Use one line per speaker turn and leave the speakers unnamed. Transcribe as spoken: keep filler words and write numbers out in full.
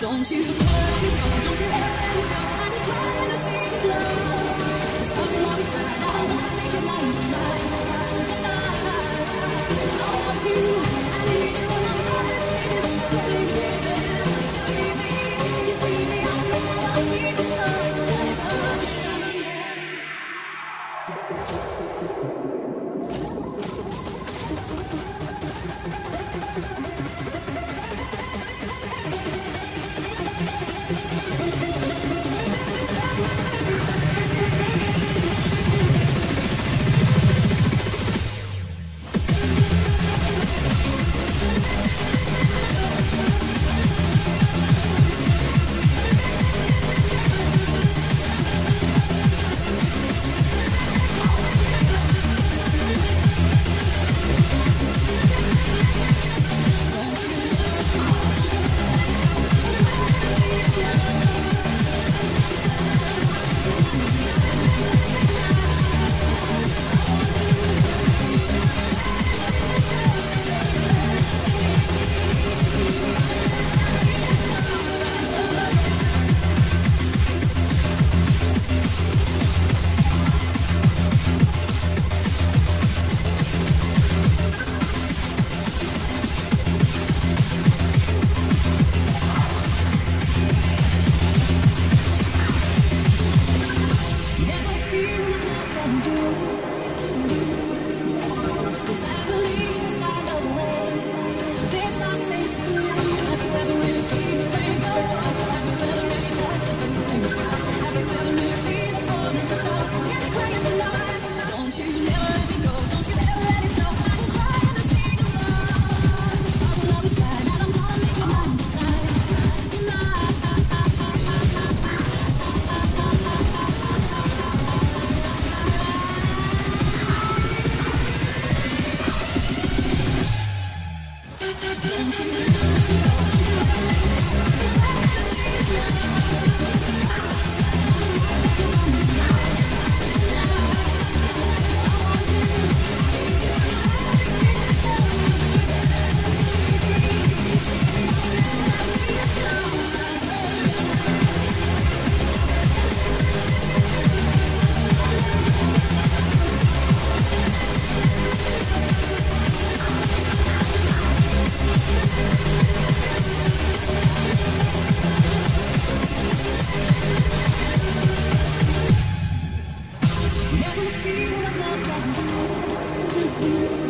Don't you let me go, don't you ever let me stop. I'm crying to see the blood. Stars will always shine. I wanna make it mine tonight, tonight. I want you, I need you when I'm honest, baby. Baby, baby, baby. You see me, I know I'll see the sunrise again. Never feel what love can do to you.